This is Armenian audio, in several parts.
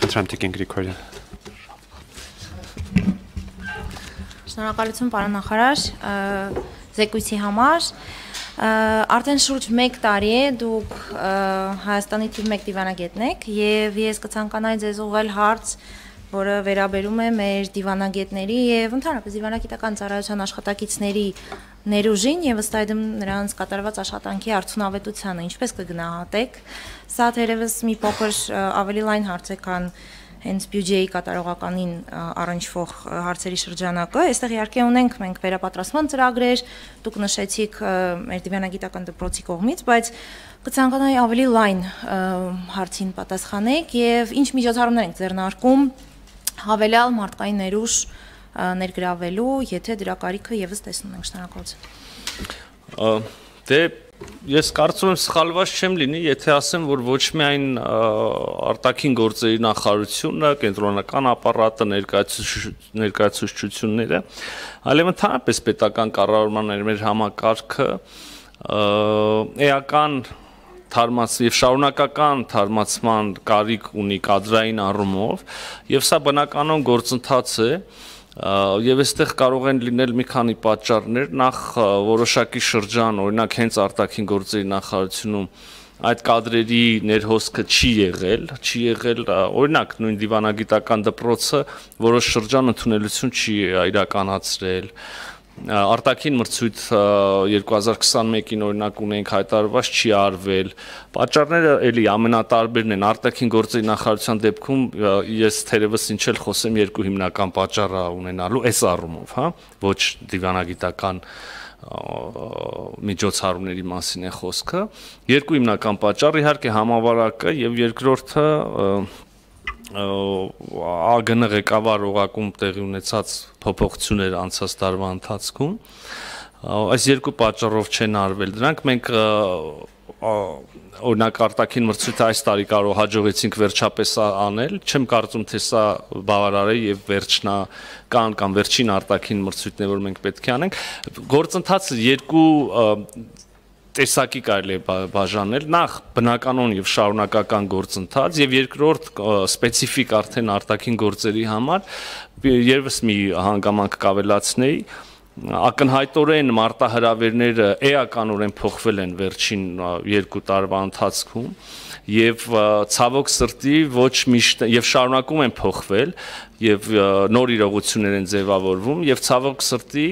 Խնդրեմ Տիկին Գրիգորյան։ Շնորհակալություն պարոն նախարար զեկույցի համար։ Արդեն շուրջ 1 տարի է դուք Հայաստանի թիվ 1 դիվանագետն եք եւ ես կցանկանայի ձեզ ուղղել հարց, որը վերաբերում է մեր դիվանագետների եւ ընդհանրապես դիվանագիտական ծառայության աշխատակիցների ներուժին եւ ըստ այդմ նրանց կատարված աշխատանքի արդյունավետությանը, ինչպես կգնահատեք։ Սա թերևս մի փոքր ավելի լայն հարց է, քան հենց բյուջեի կատարողականին առնչվող հարցերի շրջանակը։ Այստեղ իհարկե ունենք մենք վերապատրաստման ծրագրեր, դուք նշեցիք մեր դիվանագիտական դպրոցի կողմից, բայց կցանկանայի ավելի լայն հարցին պատասխանեք եւ ինչ միջոցառումներ ենք ձեռնարկում հավելյալ մարդկային ներուժ ներգրավելու, եթե դրա կարիքը եւս տեսնում ենք։ Շնորհակալություն։ Դե ես կարծում եմ սխալված չեմ լինի, եթե ասեմ, որ ոչ միայն արտաքին գործերի նախարարությունը, կենտրոնական ապարատը, ներկայացուցչությունները, այլև ընդհանրապես պետական կառավարման մեր համակարգը էական եւ շարունակական թարմացման կարիք ունի կադրային առումով, եւ սա բնականon գործընթաց է, եւ այստեղ կարող են լինել մի քանի պատճառներ, նախ որոշակի շրջան, օրինակ հենց արտաքին գործերի նախարարությունում այդ կադրերի ներհոսքը չի եղել, օրինակ նույն դիվանագիտական դպրոցը որոշ շրջան ընդունելություն չի իրականացրել, արտաքին մրցույթ 2021-ին օրինակ ունենք հայտարարված չի արվել, պատճառները էլի ամենատարբերն են, արտաքին գործերի նախարարության դեպքում ես թերևս ինչ էլ խոսեմ երկու հիմնական պատճառ ունենալու այս առումով, հա, ոչ դիվանագիտական միջոցառումների մասին է խոսքը, երկու հիմնական պատճառ, իհարկե համավարակը եւ երկրորդը ԱԳՆ ղեկավար օղակում տեղի ունեցած փոփոխություններ անցած տարվա ընթացքում, այս երկու պատճառով չեն արվել դրանք, մենք օրինակ արտաքին մրցույթը այս տարի կարող հաջողեցինք վերջապես անել, չեմ կարծում թե սա բավարար է եւ վերջնական կամ վերջին արտաքին մրցույթն է, որ մենք պետք է անենք, գործընթացը երկու տեսակի կարելի է բաժանել, նախ բնականon եւ շարունակական գործընթաց եւ երկրորդ սպეციფიկ արդեն արտաքին գործերի համար եւս մի հանգամանք կավելացնեի ակնհայտորեն մարտահրավերները էականորեն փոխվել են վերջին 2 տարվա ընթացքում եւ ցավոք սրտի ոչ միշտ եւ շարունակում են փոխվել եւ նոր իրողություններ են ձևավորվում եւ ցավոք սրտի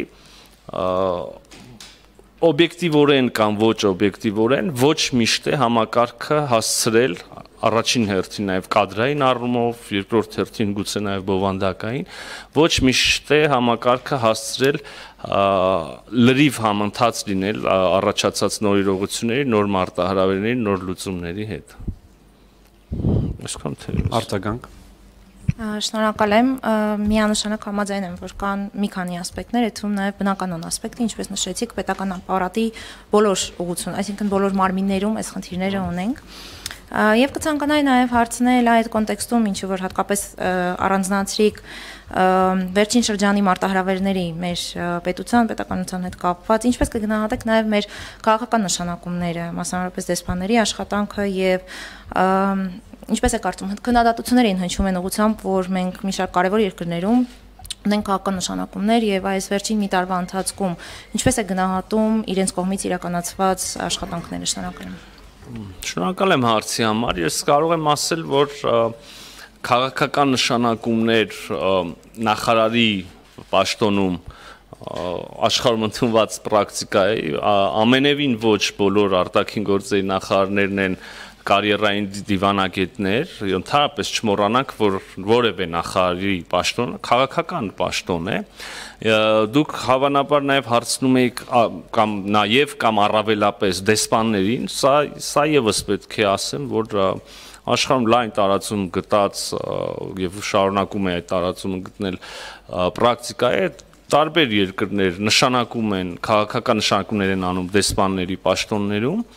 օբյեկտիվորեն կամ ոչ օբյեկտիվորեն ոչ միշտ է համակարգը հասցրել առաջին հերթին նաև կադրային առումով, երկրորդ հերթին գուցե նաև բովանդակային, ոչ միշտ է համակարգը հասցրել լրիվ համընթաց լինել առաջացած նոր իրողությունների, նոր մարտահրավերների, նոր լուծումների հետ։ Այսքան թե Արտագանք։ Շնորհակալ եմ, միանշանակ համաձայն եմ, որ կան մի քանի ասպեկտներ, այդում նաև բնականon ասպեկտը, ինչպես նշեցիք, պետական ապարատի բոլոր ուղղություն, այսինքն բոլոր մարմիններում այս խնդիրները ունենք։ Եվ կցանկանայի նաև հարցնել այդ կոնտեքստում, ինչը որ հատկապես առանձնացրիք վերջին շրջանի մարտահրավերների մեր պետության, պետականության հետ կապված, ինչպես կգնահատեք նաև մեր քաղաքական նշանակումները, մասնավորապես դեսպանների աշխատանքը եւ ինչպես է կարծում, քննադատություններ են հնչում այն ուղղությամբ, որ մենք մի շարք կարևոր երկրներում ունենք քաղաքական նշանակումներ եւ այս վերջին մի տարվա ընթացքում ինչպես է գնահատում իրենց կողմից իրականացված աշխատանքները։ Շնորհակալ եմ։ Շնորհակալ եմ հարցի համար։ Ես կարող եմ ասել, որ քաղաքական նշանակումներ նախարարի պաշտոնում աշխարհում ընդունված պրակտիկա է, ամենևին ոչ բոլոր արտաքին գործերի նախարարներն են կարիերային դիվանագետներ, ընդհանրապես չմոռանանք, որ որևէ նախարարի պաշտոնը քաղաքական պաշտոն է։ Դուք հավանաբար նաև հարցնում եք կամ առավելապես դեսպաններին, սա եւս պետք է ասեմ, որ աշխարհում լայն տարածում գտած եւ շարունակում է այդ տարածումը գտնել պրակտիկա է, տարբեր երկրներ նշանակում են քաղաքական նշանակումներ են անում դեսպանների պաշտոններում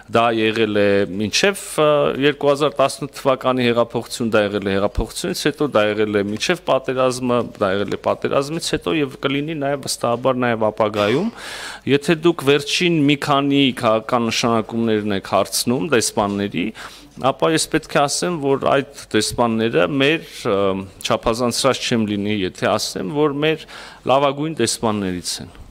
դա եղել է մինչև 2018 թվականի հեղափոխություն, դա եղել է հեղափոխությունից հետո, դա եղել է մինչև պատերազմը, դա եղել է պատերազմից հետո եւ կլինի նաեւ վստահաբար նաեւ ապագայում, եթե դուք վերջին մի քանի քաղաքական նշանակումներն եք հարցնում դեսպանների, ապա ես պետք է ասեմ, որ այդ դեսպանները մեր չափազանցրած չեմ լինի, եթե ասեմ, որ մեր լավագույն դեսպաններից են։